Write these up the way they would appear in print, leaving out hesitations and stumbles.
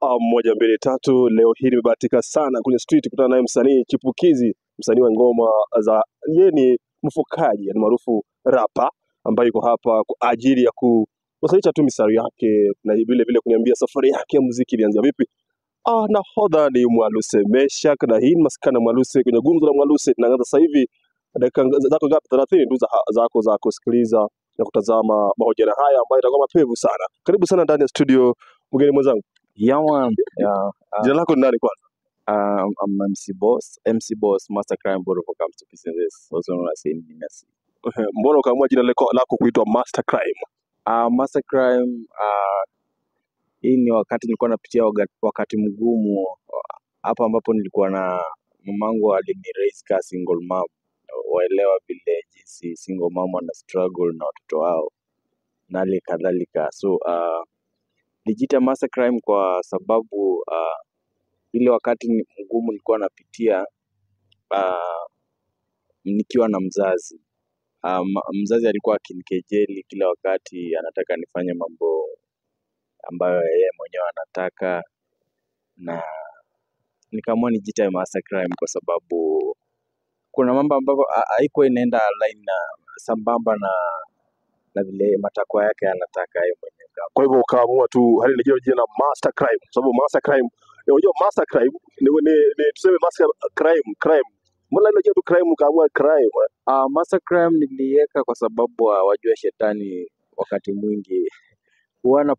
Moja mbili tatu. Leo hii nimebahatika sana kwenye street kutana naye msanii chipukizi, msanii wa ngoma za, yeye ni mfokaji, ni maarufu rapa, ambaye yuko hapa kwa ajili ya kuwasilisha tu misari yake na vile vile kuniambia safari yake ya muziki ilianza vipi. Nahodha ni Mwaluse Meshak, na hii ni Maskani Mwaluse kwenye gumzo la Mwaluse. Tunaanza sasa hivi, dakika zako ngapi? 30 tu zako za kusikiliza na kutazama mahojiano haya ambayo itakuwa mapevu sana. Karibu sana ndani ya studio, mgeni mwenzangu. Yeah, man. Jina lako ni nani kwanza? I'm MC Boss, Master Crime Board of Comes to Business, also known as MNC. Mbona ukaamua jina lako kuitwa Master Crime? Master Crime, hii ni wakati nilikuwa napitia wakati mgumu hapa ambapo nilikuwa na mamangu aliniraise ka single mom. Waelewa vile jinsi single mom ana struggle na watoto wao na hali kadhalika. So nilijita Master Crime kwa sababu ile wakati mgumu nilikuwa napitia nikiwa na mzazi. Mzazi alikuwa akinikejeli kila wakati, anataka nifanye mambo ambayo yeye mwenyewe anataka, na nikaamua nijite Master Crime kwa sababu kuna mambo ambayo haikuwa inaenda line na sambamba na vile matakwa yake anataka yeye mwenyewe. Kwa hivyo ukaamua tu hali nijio jina Master Crime, kwa sababu Master Crime, unajua Master Crime ni tuseme Master Crime. Mbona ile tu crime ukaamua crime? Master Crime niliweka kwa sababu wajua shetani wakati mwingi huwa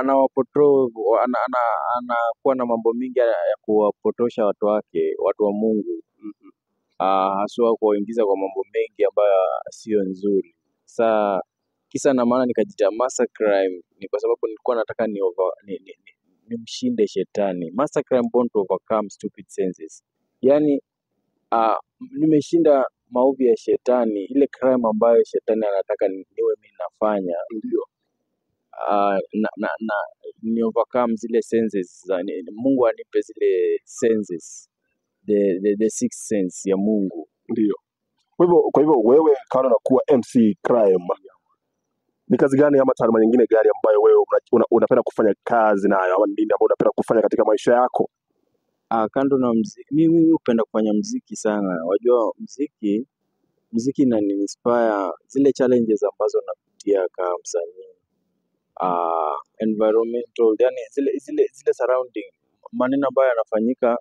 anakuwa na mambo mingi ya kuwapotosha watu wake, watu wa Mungu. Haswa kuwaingiza kwa mambo mengi ambayo sio nzuri. Kisa na maana nikajita Master Crime ni kwa sababu nilikuwa nataka nimshinde shetani. Master Crime born to overcome stupid senses. Yaani nimeshinda maovu ya shetani, ile crime ambayo shetani anataka niwe mimi nafanya. Ndio. Na ni overcome zile senses. Mungu anipe zile senses. The sixth sense ya Mungu. Ndio. Kwa hivyo wewe kana kuwa MC Crime, ni kazi gani ama taaluma nyingine gani ambayo wewe unapenda kufanya kazi nayo, ama nini ambayo unapenda kufanya katika maisha yako? Kando na muziki, mimi hupenda kufanya muziki sana. Wajua muziki inani-inspire zile challenges ambazo napitia kama msanii. Environmental, yani zile surrounding, maneno ambayo yanafanyika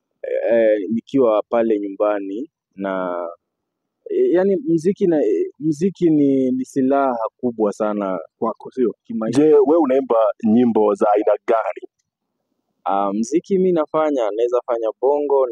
nikiwa pale nyumbani, na yani muziki ni silaha kubwa sana kwako, sio kimaisha. Je, wewe unaimba nyimbo za aina gani? Muziki mimi naweza fanya bongo,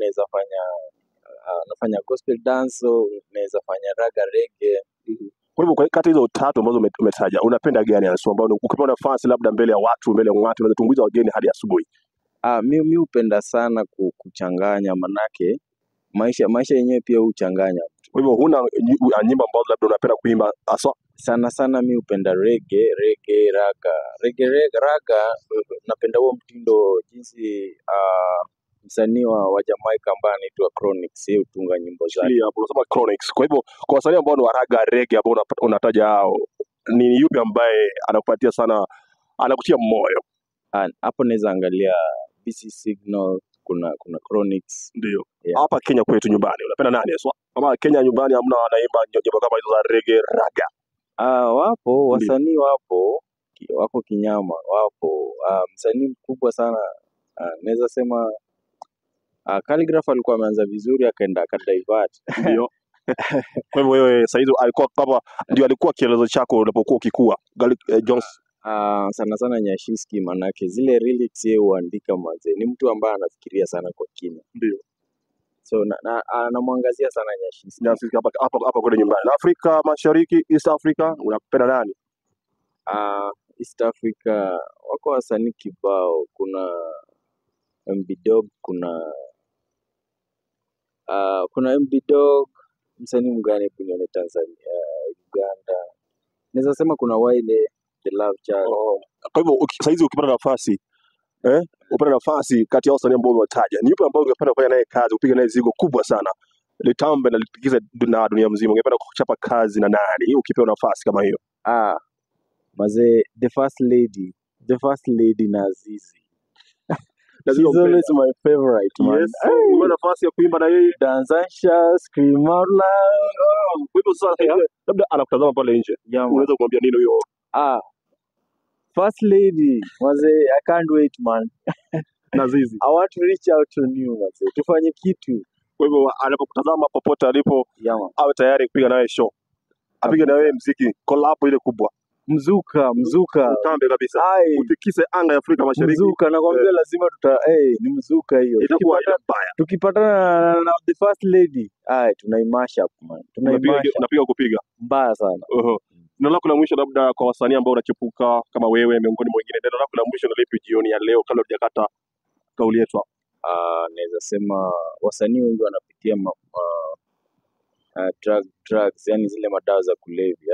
nafanya gospel dance, naweza fanya raga, reggae. Kwa hivyo kati hizo tatu ambazo umetaja, unapenda gani hasa ambao ukipewa nafasi labda mbele ya watu unaweza tumbuiza wageni hadi asubuhi? Mimi hupenda sana kuchanganya, manake maisha yenyewe pia huchanganya. Kwa hivyo huna nyimbo ambazo labda unapenda kuimba hasa? Sana mimi hupenda reggae, raga. Napenda huo mtindo jinsi msanii wa Jamaica ambaye anaitwa Chronixx hutunga nyimbo zake. Hapo unasema Chronixx. Kwa hivyo kwa wasanii ambao ni wa raga, reggae ambao unataja hao, ni yupi ambaye anakupatia sana, anakutia moyo? Hapo naweza angalia BC Signal, kuna Chronixx. Ndio. Hapa Kenya kwetu nyumbani unapenda nani hasa? Kama Kenya nyumbani hamna wanaimba nyimbo kama hizo za reggae, raga? Wapo wasanii, wako kinyama, wapo. Msanii mkubwa sana naweza sema Khaligraph alikuwa ameanza vizuri akaenda divert. Ndio. Kwa hivyo wewe saizi alikuwa papa ndio alikuwa kielezo chako ulipokuwa ukikua. Jones sana Nyashinski, manake zile lyrics yeye huandika mazee. Ni mtu ambaye anafikiria sana kwa kina. Ndio. So anamwangazia sana Nyashinski. Nyashinski hapa kwa nyumbani. Na Afrika Mashariki, East Africa, unapenda nani? East Africa wako wasanii kibao. Kuna MB Dog, kuna MB Dog, msanii mgani kwenye Tanzania, Uganda. Naweza sema kuna Wile The Love Child. Kwa hivyo saizi ukipata nafasi upata nafasi kati ya wasanii ambao umewataja, ni yupi ambao ungependa kufanya naye kazi, kupiga naye zigo kubwa sana, litambe na lipikize dunia mzima, ungependa kuchapa kazi na nani ukipewa nafasi kama hiyo? Mazee, the first lady na Azizi. Na She's always my favorite, man. Yes, so una nafasi ya kuimba na yeye. Danzasha, scream out loud. Kwa hivyo sasa labda anakutazama pale nje. Yeah, man. Unaweza kumwambia nini huyo? First lady, I can't wait, man. Na Zizi. I want to reach out to you, man. Tufanye kitu. Kwa hivyo anapokutazama popote alipo, Yeah, man. awe tayari kupiga nawe show. Apige na wewe muziki, collab ile kubwa. Mzuka. Utambe kabisa. Ai. Utikise anga ya Afrika Mashariki. Mzuka, nakwambia lazima ni mzuka hiyo. Itakuwa mbaya. Tukipatana na the first lady, tunaimash up, man. Unapiga kupiga. Mbaya sana. Neno lako la mwisho labda kwa wasanii ambao unachipuka kama wewe miongoni mwingine, neno lako la mwisho ni lipi jioni ya leo kabla hujakata kauli yetu? Naweza sema wasanii wengi wanapitia drugs, yani zile madawa za kulevya.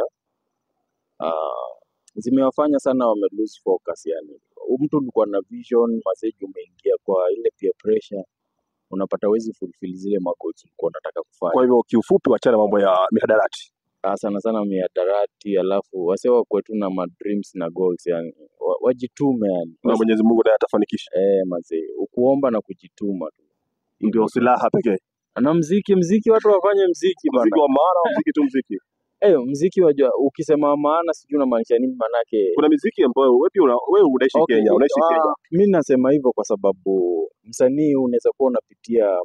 Zimewafanya sana wame lose focus, yani. Mtu ulikuwa na vision, message umeingia kwa ile peer pressure, unapata wezi fulfill zile goals ulikuwa unataka kufanya. Kwa hivyo kiufupi, wachana mambo ya mihadarati. Sana mihadarati, alafu wase wakwe tu na dreams na goals, yani wajitume, yani. Na Mwenyezi Mungu ndiye atafanikisha. Ukuomba na kujituma tu ndio silaha pekee. Na mziki watu wafanye mziki bana. Mziki wa maana, mziki tu mziki. Mziki wajua, ukisema maana sijui unamaanisha nini manake. Kuna miziki ambayo wewe unaishi Kenya, unaishi Kenya. Mimi nasema hivyo kwa sababu msanii unaweza kuwa unapitia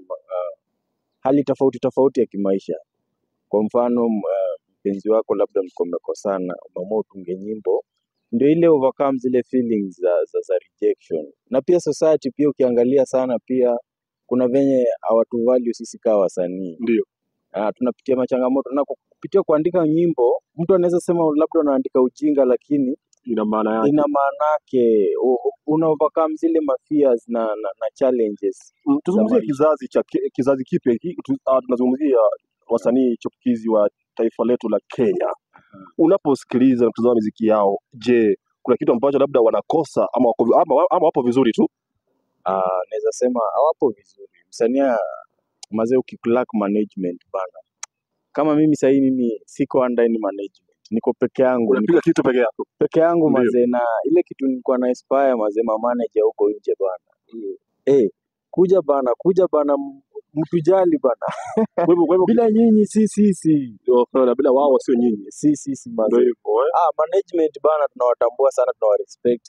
hali tofauti ya kimaisha. Kwa mfano mpenzi wako labda mko mmekosana, umeamua utunge nyimbo ndio ile overcome zile feelings za rejection. Na pia society pia ukiangalia sana pia kuna venye hawatu value sisi kama wasanii. Ndio. Tunapitia machangamoto na kupitia kuandika nyimbo, mtu anaweza sema labda unaandika ujinga lakini ina maana yake. Ina maana yake una overcome zile fears na challenges. Tuzungumzie kizazi kipya hiki, tunazungumzia wasanii chipukizi wa taifa letu la Kenya. Unaposikiliza na kutazama muziki yao, je, kuna kitu ambacho labda wanakosa ama wapo vizuri tu? Naweza sema hawapo vizuri. Msanii mazee ukilack management bana. Kama mimi sasa mimi siko under any management. Niko peke yangu. Unapiga kitu peke yako. Peke yangu mazee, na ile kitu nilikuwa na inspire mazee manager huko nje bana. Kuja bana mtujali bana. Kwa hivyo bila nyinyi sisi. Bila wao sio nyinyi. Sisi mazee. Management bana tunawatambua sana, tunawarespect.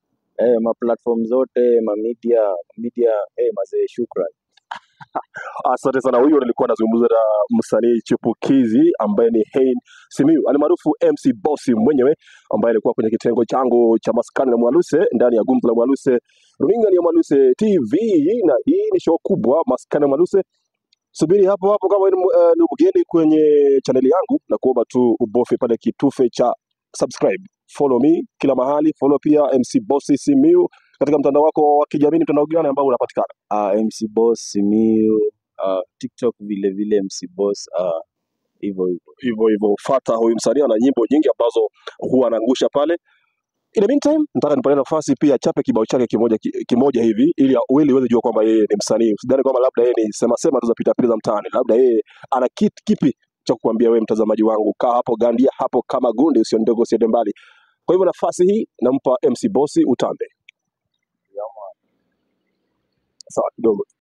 Ma platform zote, ma media mazee, shukrani. Asante sana. Huyo nilikuwa nazungumza na msanii chipukizi ambaye ni Hein Simiyu, alimaarufu MC Bossy mwenyewe, ambaye alikuwa kwenye kitengo changu cha Maskani na Mwaluse ndani ya Gumzo la Mwaluse. Runinga ni ya Mwaluse TV, na hii ni show kubwa Maskani na Mwaluse. Subiri hapo kama ni mgeni kwenye chaneli yangu, na kuomba tu ubofe pale kitufe cha subscribe. Follow me kila mahali, follow pia MC Bossy Simiyu katika mtandao wako wa kijamii. Mtandao gani ambao unapatikana? MC Boss Simiyu, TikTok vile MC Boss, hivyo. Fuata huyu msanii, ana nyimbo nyingi ambazo huwa anaangusha pale. In the meantime, nataka nipate nafasi pia chape kibao chake kimoja hivi ili uweze jua kwamba yeye ni msanii. Usidhani kwamba labda yeye ni sema tu za pita za mtaani. Labda yeye ana kipi cha kukuambia wewe mtazamaji wangu. Kaa hapo, gandia hapo kama gundi, usiondoke, usiende mbali. Kwa hivyo nafasi hii nampa MC Bossy, utambe. Sawa kidogo.